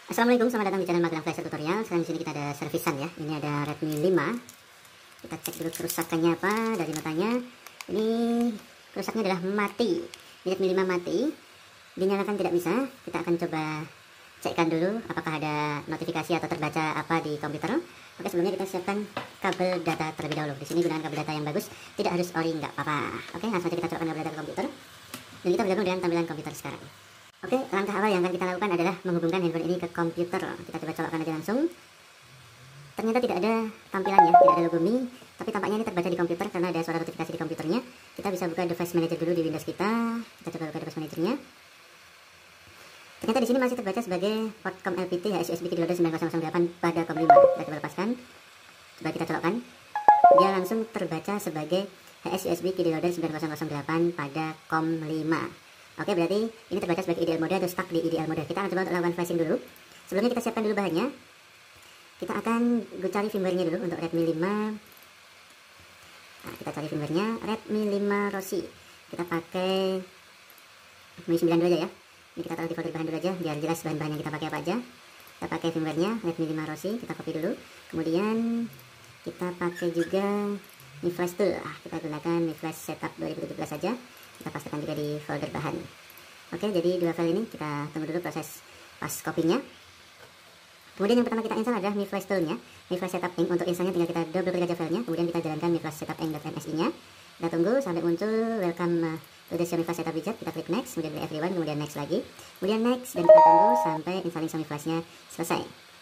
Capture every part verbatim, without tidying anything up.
Assalamualaikum, selamat datang di channel Magelang Flash Tutorial. Sekarang di sini kita ada servisan ya. Ini ada Redmi lima. Kita cek dulu kerusakannya apa dari notanya. Ini kerusaknya adalah mati. Ini Redmi lima mati. Dinyalakan tidak bisa. Kita akan coba cekkan dulu apakah ada notifikasi atau terbaca apa di komputer. Oke, sebelumnya kita siapkan kabel data terlebih dahulu. Di sini gunakan kabel data yang bagus, tidak harus ori, nggak apa-apa. Oke, langsung saja kita colokkan kabel data ke komputer. Dan kita bergabung dengan tampilan komputer sekarang. Oke, langkah awal yang akan kita lakukan adalah menghubungkan handphone ini ke komputer. Kita coba colokkan aja langsung. Ternyata tidak ada tampilannya, tidak ada logo Mi, tapi tampaknya ini terbaca di komputer karena ada suara notifikasi di komputernya. Kita bisa buka device manager dulu di Windows kita. Kita coba buka device managernya. Ternyata di sini masih terbaca sebagai port com L P T H S U S B keylogger sembilan nol nol delapan pada com lima. Kita coba lepaskan. Coba kita colokkan. Dia langsung terbaca sebagai H S U S B keylogger sembilan nol nol delapan pada com lima. Oke, berarti ini terbaca sebagai ideal mode atau stuck di ideal mode. Kita akan coba untuk lakukan flashing dulu. Sebelumnya kita siapkan dulu bahannya. Kita akan cari firmware-nya dulu untuk Redmi lima. Nah, kita cari firmware-nya Redmi lima Rossi. Kita pakai Mi sembilan dulu aja ya. Ini kita taruh di folder bahan dulu aja biar jelas bahan-bahan yang kita pakai apa aja. Kita pakai firmware-nya Redmi lima Rossi, kita copy dulu. Kemudian kita pakai juga Mi Flash Tool. Ah, kita gunakan Mi Flash Setup dua ribu tujuh belas saja. Kita pastikan juga di folder bahan. Oke, jadi dua file ini kita tunggu dulu proses pas copy-nya. Kemudian yang pertama kita install adalah Mi Flash Tool-nya, Mi Flash Setup Ink. Untuk installnya tinggal kita double klik aja filenya, kemudian kita jalankan Mi Flash Setup Ink.msi-nya. Kita tunggu sampai muncul welcome to the Xiaomi Flash Setup widget. Kita klik next, kemudian klik everyone, kemudian next lagi, kemudian next, dan kita tunggu sampai installing Xiaomi Flash-nya selesai.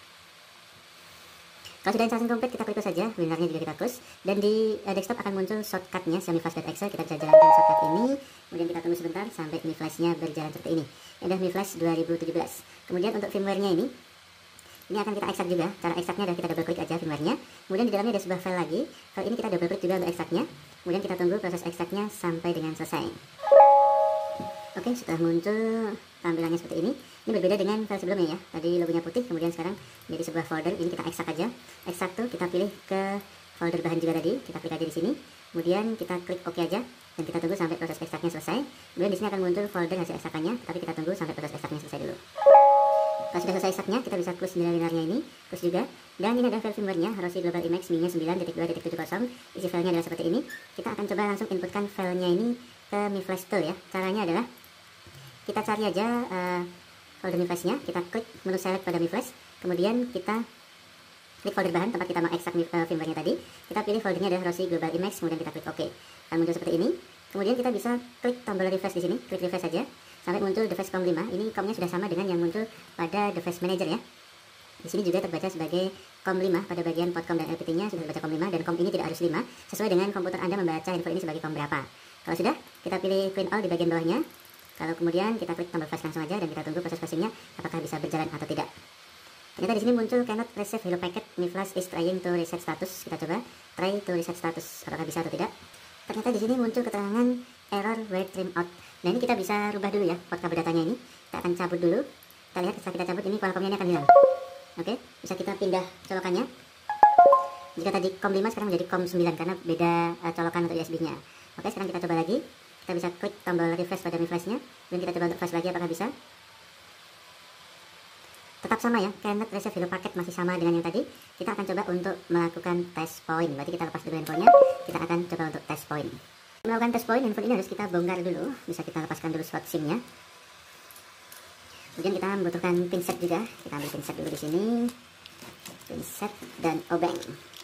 Kalau sudah installasi komplit, kita klik close saja, winrarnya juga kita close, dan di uh, desktop akan muncul shortcutnya Xiaomi Flash.exe. Kita bisa jalankan shortcut ini, kemudian kita tunggu sebentar sampai Mi Flash-nya berjalan seperti ini. Ini adalah Mi Flash dua ribu tujuh belas. Kemudian untuk firmware-nya ini, ini akan kita ekstrak juga. Cara ekstraknya adalah kita double klik aja firmware-nya. Kemudian di dalamnya ada sebuah file lagi. File ini kita double klik juga untuk ekstraknya. Kemudian kita tunggu proses ekstraknya sampai dengan selesai. Oke, setelah muncul tampilannya seperti ini. Ini berbeda dengan file sebelumnya ya. Tadi logonya putih, kemudian sekarang menjadi sebuah folder. Ini kita ekstrak aja. Ekstrak tuh kita pilih ke folder bahan juga tadi. Kita klik aja di sini. Kemudian kita klik OK aja dan kita tunggu sampai proses ekstraknya selesai. Kemudian di sini akan muncul folder hasil ekstrakannya, tapi kita tunggu sampai proses ekstraknya selesai dulu. Kalau sudah selesai ekstraknya, kita bisa close jendela-winarnya ini, close juga. Dan ini ada file firmware-nya, Rossi Global Emacs Mi-nya sembilan titik dua titik tujuh nol. Isi filenya adalah seperti ini. Kita akan coba langsung inputkan filenya ini ke Mi Flash Tool ya. Caranya adalah kita cari aja uh, folder Mi Flash-nya, kita klik menu select pada Mi Flash, kemudian kita klik folder bahan tempat kita mau ekstrak uh, firmware-nya tadi. Kita pilih foldernya adalah Rossi Global Emacs, kemudian kita klik OK. Akan muncul seperti ini. Kemudian kita bisa klik tombol refresh di sini, klik refresh saja sampai muncul device com lima. Ini com-nya sudah sama dengan yang muncul pada device manager ya. Di sini juga terbaca sebagai com lima pada bagian port com dan L P T-nya sudah terbaca com lima, dan com ini tidak harus lima, sesuai dengan komputer Anda membaca info ini sebagai com berapa. Kalau sudah, kita pilih clean all di bagian bawahnya. Kalau kemudian kita klik tombol flash langsung aja dan kita tunggu proses flashing-nya apakah bisa berjalan atau tidak. Ternyata di sini muncul cannot receive hello packet, Mi Flash is trying to reset status. Kita coba try to reset status, apakah bisa atau tidak. Ternyata di sini muncul keterangan error where trim out. Nah, ini kita bisa rubah dulu ya port kabel datanya ini. Kita akan cabut dulu. Kita lihat setelah kita cabut ini qualcomm-nya ini akan hilang. Oke, bisa kita pindah colokannya. Jika tadi com lima sekarang menjadi com sembilan karena beda uh, colokan untuk U S B-nya. Oke, sekarang kita coba lagi. Kita bisa klik tombol refresh pada Mi Flash-nya. Dan kita coba untuk flash lagi apakah bisa. Tetap sama ya, cannot receive hello packet masih sama dengan yang tadi. Kita akan coba untuk melakukan test point. Berarti kita lepas dulu handphonenya. Kita akan coba untuk test point. Melakukan test point, handphone ini harus kita bongkar dulu. Bisa kita lepaskan dulu slot SIM-nya. Kemudian kita membutuhkan pinset juga. Kita ambil pinset dulu di sini. Pinset dan obeng.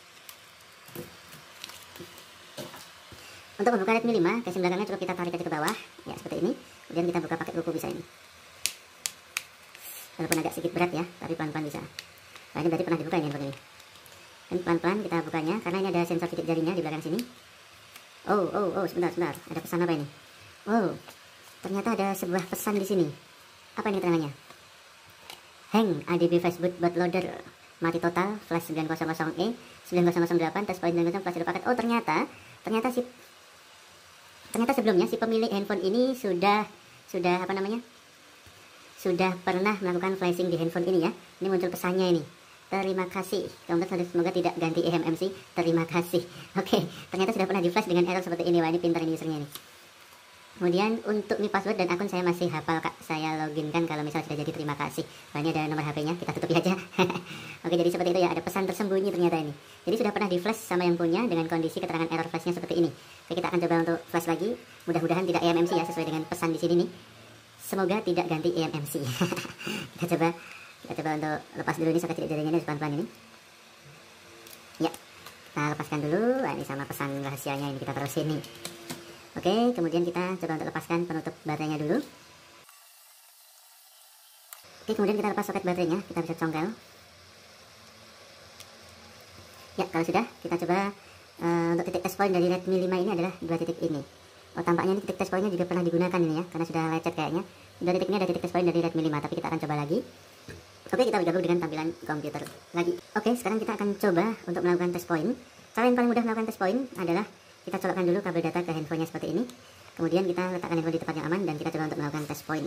Untuk membuka Redmi lima, casing belakangnya cukup kita tarik aja ke bawah. Ya, seperti ini. Kemudian kita buka pakai kuku bisa ini. Walaupun agak sedikit berat ya, tapi pelan-pelan bisa. Nah, ini berarti pernah dibuka ini handphone ini. Dan pelan-pelan kita bukanya, karena ini ada sensor titik jarinya di belakang sini. Oh, oh, oh, sebentar, sebentar. Ada pesan apa ini? Wow, ternyata ada sebuah pesan di sini. Apa ini keterangannya? Hang A D B Facebook bootloader mati total flash sembilan nol nol E sembilan nol nol delapan test point sembilan nol flash paket. Oh, ternyata ternyata si ternyata sebelumnya si pemilik handphone ini sudah sudah apa namanya? Sudah pernah melakukan flashing di handphone ini ya. Ini muncul pesannya ini. Terima kasih. Kemudian semoga tidak ganti E M M C. Terima kasih. Oke, ternyata sudah pernah di flash dengan error seperti ini. Wah, ini pintar ini usernya ini. Kemudian untuk Mi password dan akun saya masih hafal kak, saya login kan kalau misal sudah jadi, terima kasih. Nah, ini ada nomor H P-nya, kita tutupi aja. Oke, jadi seperti itu ya, ada pesan tersembunyi ternyata ini. Jadi sudah pernah di flash sama yang punya dengan kondisi keterangan error flashnya seperti ini. Oke, kita akan coba untuk flash lagi, mudah-mudahan tidak E M M C ya, sesuai dengan pesan di sini nih. Semoga tidak ganti E M M C. Kita coba, kita coba untuk lepas dulu ini soket tidak jaringannya pelan-pelan ini. Ya, kita lepaskan dulu. Nah, ini sama pesan rahasianya ini kita terusin nih. Oke, kemudian kita coba untuk lepaskan penutup baterainya dulu. Oke, kemudian kita lepas soket baterainya, kita bisa congkel. Ya, kalau sudah, kita coba uh, untuk titik test point dari Redmi lima ini adalah dua titik ini. Oh, tampaknya ini titik test pointnya juga pernah digunakan ini ya, karena sudah lecet kayaknya. Dua titik ini ada titik test point dari Redmi lima, tapi kita akan coba lagi. Oke, kita bergabung dengan tampilan komputer lagi. Oke, sekarang kita akan coba untuk melakukan test point. Cara yang paling mudah melakukan test point adalah kita colokkan dulu kabel data ke handphonenya seperti ini. Kemudian kita letakkan handphone di tempat yang aman dan kita coba untuk melakukan test point.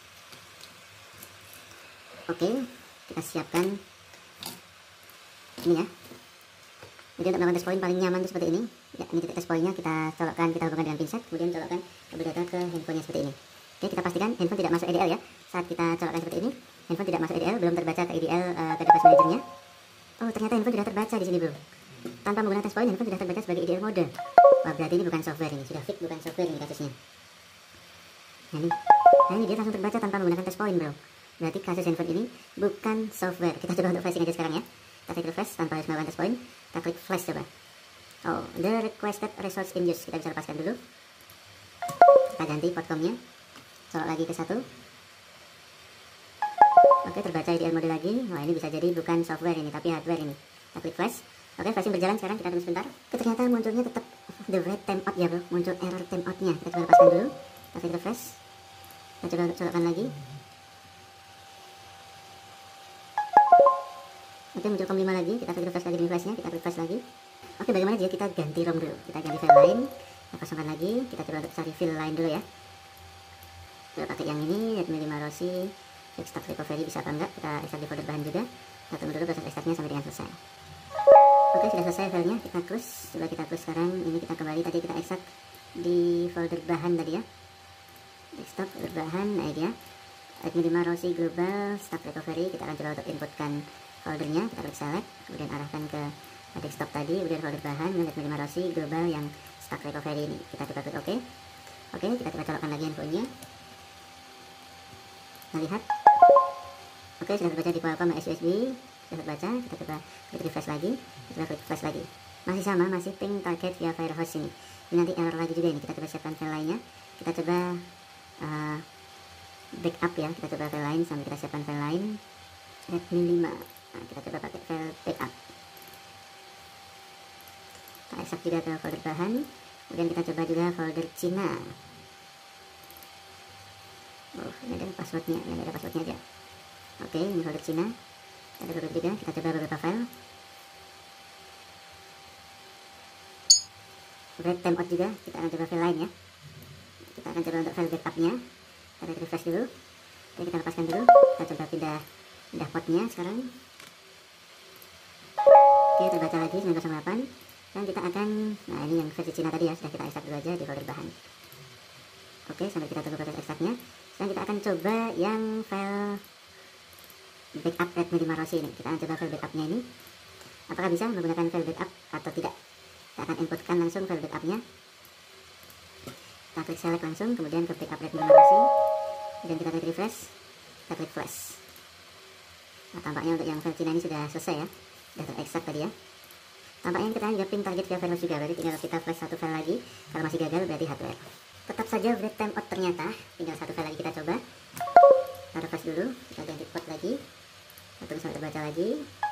Oke, kita siapkan ini ya. Jadi untuk melakukan test point paling nyaman itu seperti ini. Ya, ini titik test pointnya, kita colokkan, kita hubungkan dengan pinset, kemudian colokkan kabel data ke handphonenya seperti ini. Oke, kita pastikan handphone tidak masuk E D L ya. Saat kita colokkan seperti ini, handphone tidak masuk E D L, belum terbaca ke E D L uh, ke device manajernya. Oh, ternyata handphone sudah terbaca di sini bro. Tanpa menggunakan test point, handphone sudah terbaca sebagai E D L mode. Wah, berarti ini bukan software ini, sudah fix bukan software ini kasusnya. Nah ini, nah ini dia langsung terbaca tanpa menggunakan test point bro. Berarti kasus handphone ini bukan software. Kita coba untuk flashing aja sekarang ya. Kita klik refresh tanpa harus melakukan test point. Kita klik flash coba. Oh, the requested resource in use. Kita bisa lepaskan dulu. Kita ganti portcomnya. Colok lagi ke satu. Oke, terbaca E D L mode lagi. Wah, ini bisa jadi bukan software ini, tapi hardware ini. Kita klik flash. Oke, flashing berjalan sekarang, kita tunggu sebentar. Oke, ternyata munculnya tetap the red timeout ya bro. Muncul error timeoutnya. Kita coba lepaskan dulu. Kita klik refresh. Kita coba untuk colokkan lagi. Oke, muncul com lima lagi. Kita klik refresh lagi di flashnya. Kita klik flash lagi. Oke, bagaimana jika kita ganti ROM dulu? Kita ganti file lain. Kita kosongkan lagi. Kita coba untuk cari file lain dulu ya. Coba pakai yang ini, Redmi lima Rossi Quick Start Recovery, bisa apa enggak? Kita ekstrak di folder bahan juga. Kita tunggu dulu proses ekstraknya sampai dengan selesai. Oke, sudah selesai filenya, kita close. Coba kita close sekarang. Ini kita kembali, tadi kita ekstrak di folder bahan tadi ya. Desktop, folder bahan, nah ini dia Redmi lima Rossi Global Start Recovery. Kita akan coba untuk inputkan foldernya. Kita klik select, kemudian arahkan ke desktop tadi, kemudian folder bahan Redmi lima Rossi Global yang Start Recovery ini. Kita coba klik OK. Oke, kita coba colokkan lagi handphonenya. Kita lihat. Oke, sudah terbaca di Qualcomm S U S B. Sudah terbaca, kita coba klik refresh lagi, kita coba klik flash lagi. Masih sama, masih ping target via Firehose ini. Ini nanti error lagi juga ini. Kita coba siapkan file lainnya. Kita coba uh, backup ya. Kita coba file lain sambil kita siapkan file lain. Redmi lima. Nah, kita coba pakai file backup. Kita ekstrak juga ke folder bahan. Kemudian kita coba juga folder Cina. Oh, ini ada passwordnya. Ini ada passwordnya aja. Oke, ini folder Cina. Ada beberapa juga, kita coba beberapa file. Red timeout juga, kita akan coba file lain ya. Kita akan coba untuk file backupnya. Kita refresh dulu. Oke, kita lepaskan dulu. Kita coba pindah pindah portnya sekarang. Oke, terbaca lagi sembilan nol delapan. Dan kita akan, nah ini yang versi Cina tadi ya, sudah kita ekstrak dulu aja di folder bahan. Oke, sambil kita tunggu proses ekstraknya. Sekarang kita akan coba yang file backup Redmi lima Rossi ini. Kita akan coba file backupnya ini. Apakah bisa menggunakan file backup atau tidak? Kita akan inputkan langsung file backupnya. Kita klik select langsung, kemudian ke backup Redmi lima Rossi. Kemudian kita klik refresh. Kita klik flash. Nah, tampaknya untuk yang file Cina ini sudah selesai ya. Sudah terekstrak tadi ya. Tampaknya kita juga ping target via Firehose juga. Berarti tinggal kita flash satu file lagi. Kalau masih gagal berarti hardware. Tetap saja red timeout ternyata. Tinggal satu file lagi kita coba. Kita refresh dulu. Kita ganti port lagi. Kita tunggu sampai terbaca lagi.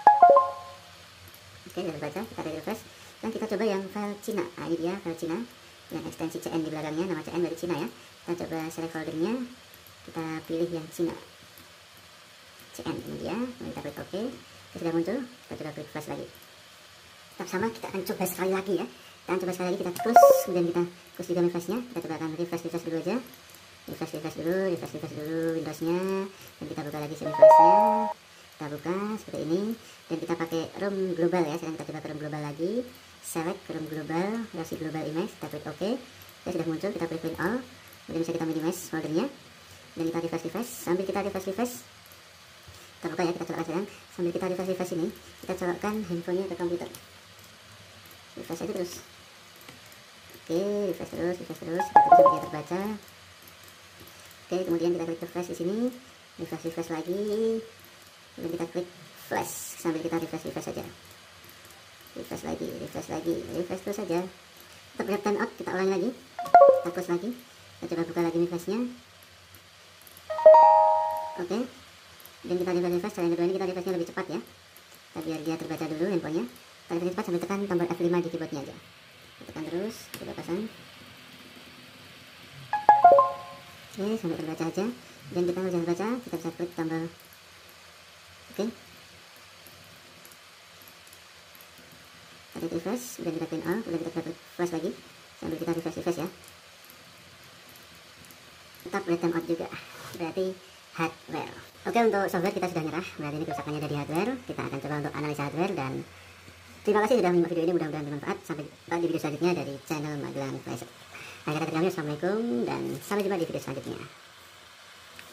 Oke, sudah terbaca, kita refresh. Dan kita coba yang file Cina. Nah, ini dia file Cina yang ekstensi C N di belakangnya, nama C N dari Cina ya. Kita coba select foldernya. Kita pilih yang Cina. C N ini dia. Kita klik OK. Itu sudah muncul. Kita coba klik flash lagi. Tetap sama, kita akan coba sekali lagi ya. Kita akan coba sekali lagi, kita close, kemudian kita close juga flashnya. Kita coba akan refresh refresh dulu aja. Refresh refresh dulu, refresh refresh dulu Windowsnya. Dan kita buka lagi semi flashnya. Kita buka seperti ini dan kita pakai ROM global ya. Sekarang kita coba ke ROM global lagi, select ke ROM global, Rossi global image, kita klik OK. Ya, sudah muncul, kita klik print all. Kemudian bisa kita minimize foldernya dan kita refresh refresh. Sambil kita refresh refresh, terbuka ya, kita colokkan sekarang. Sambil kita refresh refresh ini, kita colokkan handphonenya ke komputer. Refresh aja terus. Oke, refresh terus, refresh terus, kita tunggu sampai dia terbaca. Oke, kemudian kita klik refresh di sini, refresh refresh lagi, kemudian kita klik flash sambil kita refresh refresh saja. Refresh lagi, refresh lagi, refresh terus saja. Tetap lihat timeout, kita ulangi lagi, kita close lagi, kita coba buka lagi Mi Flashnya. Oke, dan kita refresh refresh. Cara yang kedua ini kita refreshnya lebih cepat ya, kita biar dia terbaca dulu handphonenya. Kita refresh cepat sambil tekan tombol F lima di keyboardnya aja. Kita tekan terus, coba pasang. Oke, sampai terbaca aja. Dan kita kalau jangan baca, kita bisa klik tombol oke. Kita refresh, kemudian kita clean all, kemudian kita klik flash lagi sambil kita refresh refresh ya. Tetap lihat timeout juga, berarti hardware. Oke, untuk software kita sudah nyerah, berarti ini kerusakannya dari hardware. Kita akan coba untuk analisa hardware. Dan terima kasih sudah menyimak video ini, mudah-mudahan bermanfaat. Sampai jumpa di video selanjutnya dari channel Magelang Flash. Akhir kata kami, assalamualaikum dan sampai jumpa di video selanjutnya.